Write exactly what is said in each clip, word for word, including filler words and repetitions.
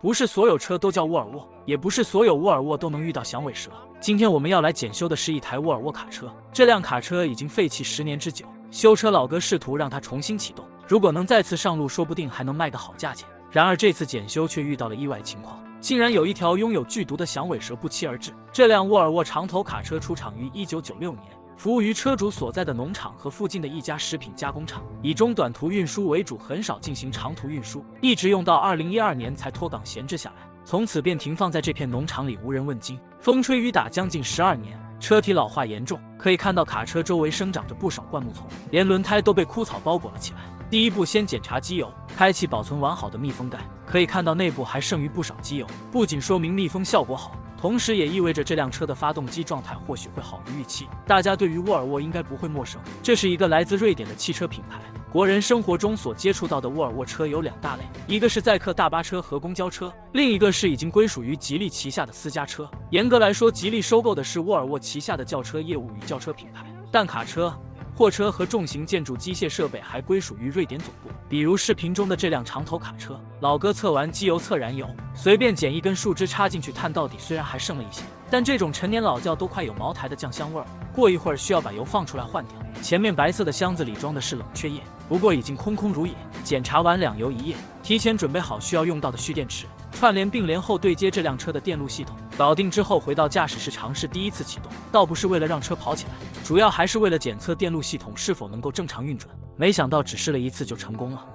不是所有车都叫沃尔沃，也不是所有沃尔沃都能遇到响尾蛇。今天我们要来检修的是一台沃尔沃卡车，这辆卡车已经废弃十年之久，修车老哥试图让它重新启动，如果能再次上路，说不定还能卖个好价钱。然而这次检修却遇到了意外情况，竟然有一条拥有剧毒的响尾蛇不期而至。这辆沃尔沃长头卡车出厂于一九九六年。 服务于车主所在的农场和附近的一家食品加工厂，以中短途运输为主，很少进行长途运输，一直用到二零一二年才脱岗闲置下来，从此便停放在这片农场里无人问津。风吹雨打将近十二年，车体老化严重，可以看到卡车周围生长着不少灌木丛，连轮胎都被枯草包裹了起来。第一步，先检查机油，开启保存完好的密封盖，可以看到内部还剩余不少机油，不仅说明密封效果好。 同时也意味着这辆车的发动机状态或许会好于预期。大家对于沃尔沃应该不会陌生，这是一个来自瑞典的汽车品牌。国人生活中所接触到的沃尔沃车有两大类，一个是载客大巴车和公交车，另一个是已经归属于吉利旗下的私家车。严格来说，吉利收购的是沃尔沃旗下的轿车业务与轿车品牌，但卡车、货车和重型建筑机械设备还归属于瑞典总部。比如视频中的这辆长头卡车，老哥测完机油测燃油，随便捡一根树枝插进去探到底，虽然还剩了一些，但这种陈年老窖都快有茅台的酱香味儿。过一会儿需要把油放出来换掉。前面白色的箱子里装的是冷却液，不过已经空空如也。检查完两油一液，提前准备好需要用到的蓄电池，串联并联后对接这辆车的电路系统。搞定之后，回到驾驶室尝试第一次启动，倒不是为了让车跑起来，主要还是为了检测电路系统是否能够正常运转。没想到只试了一次就成功了。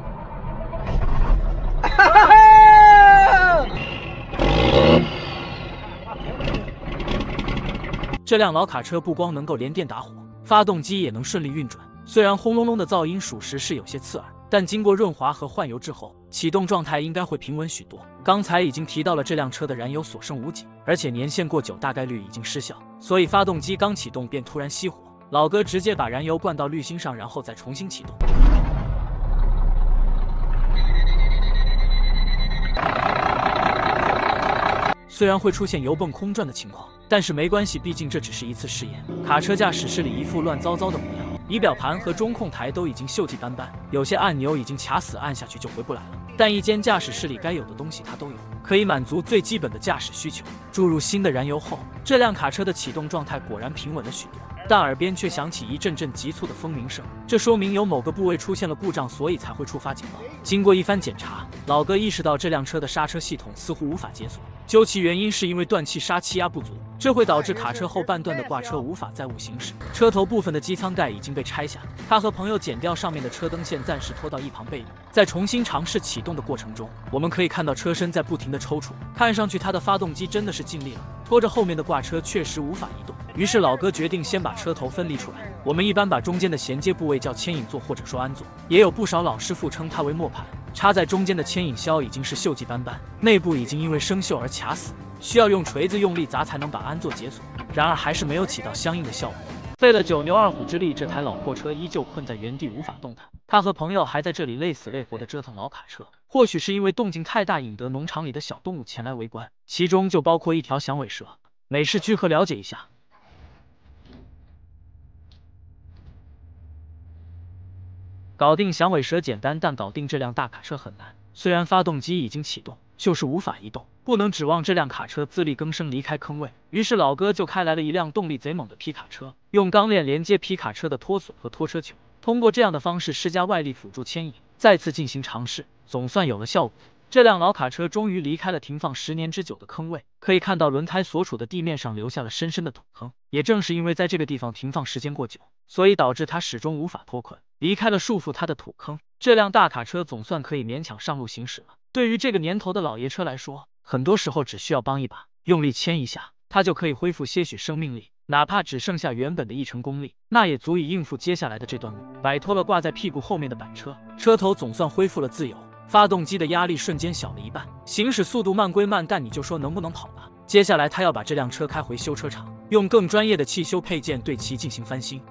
这辆老卡车不光能够连电打火，发动机也能顺利运转。虽然轰隆隆的噪音属实是有些刺耳，但经过润滑和换油之后，启动状态应该会平稳许多。刚才已经提到了这辆车的燃油所剩无几，而且年限过久，大概率已经失效，所以发动机刚启动便突然熄火。老哥直接把燃油灌到滤芯上，然后再重新启动。虽然会出现油泵空转的情况，但是没关系，毕竟这只是一次试验。卡车驾驶室里一副乱糟糟的模样，仪表盘和中控台都已经锈迹斑斑，有些按钮已经卡死，按下去就回不来了。但一间驾驶室里该有的东西它都有，可以满足最基本的驾驶需求。注入新的燃油后，这辆卡车的启动状态果然平稳了许多。但耳边却响起一阵阵急促的蜂鸣声，这说明有某个部位出现了故障，所以才会触发警报。经过一番检查，老哥意识到这辆车的刹车系统似乎无法解锁，究其原因是因为断气刹气压不足，这会导致卡车后半段的挂车无法载物行驶。车头部分的机舱盖已经被拆下，他和朋友剪掉上面的车灯线，暂时拖到一旁备用。在重新尝试启动的过程中，我们可以看到车身在不停的抽搐，看上去它的发动机真的是尽力了，拖着后面的挂车确实无法移动。于是老哥决定先把车头分离出来。我们一般把中间的衔接部位叫牵引座或者说鞍座，也有不少老师傅称它为磨盘。插在中间的牵引销已经是锈迹斑斑，内部已经因为生锈而卡死，需要用锤子用力砸才能把鞍座解锁，然而还是没有起到相应的效果。费了九牛二虎之力，这台老货车依旧困在原地无法动弹。他和朋友还在这里累死累活的折腾老卡车，或许是因为动静太大，引得农场里的小动物前来围观，其中就包括一条响尾蛇。美式居合了解一下。搞定响尾蛇简单，但搞定这辆大卡车很难。虽然发动机已经启动，就是无法移动，不能指望这辆卡车自力更生离开坑位。于是老哥就开来了一辆动力贼猛的皮卡车，用钢链连接皮卡车的拖索和拖车球，通过这样的方式施加外力辅助牵引，再次进行尝试，总算有了效果。这辆老卡车终于离开了停放十年之久的坑位，可以看到轮胎所处的地面上留下了深深的土坑。也正是因为在这个地方停放时间过久，所以导致它始终无法脱困，离开了束缚它的土坑。这辆大卡车总算可以勉强上路行驶了。对于这个年头的老爷车来说，很多时候只需要帮一把，用力牵一下，它就可以恢复些许生命力。哪怕只剩下原本的一成功力，那也足以应付接下来的这段路。摆脱了挂在屁股后面的板车，车头总算恢复了自由。发动机的压力瞬间小了一半，行驶速度慢归慢，但你就说能不能跑吧。接下来他要把这辆车开回修车厂，用更专业的汽修配件对其进行翻新。